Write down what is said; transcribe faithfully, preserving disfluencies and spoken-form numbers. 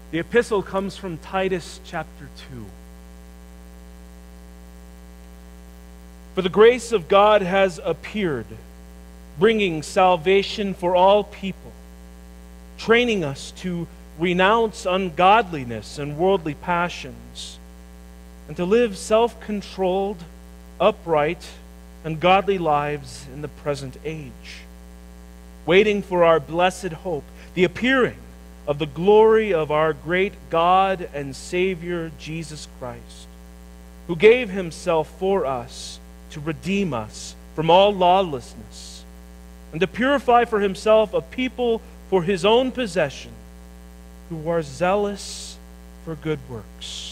The epistle comes from Titus chapter two. For the grace of God has appeared, bringing salvation for all people, training us to renounce ungodliness and worldly passions, and to live self-controlled, upright, and godly lives in the present age, waiting for our blessed hope, the appearing of the glory of our great God and Savior, Jesus Christ, who gave himself for us to redeem us from all lawlessness, and to purify for himself a people for his own possession, who are zealous for good works.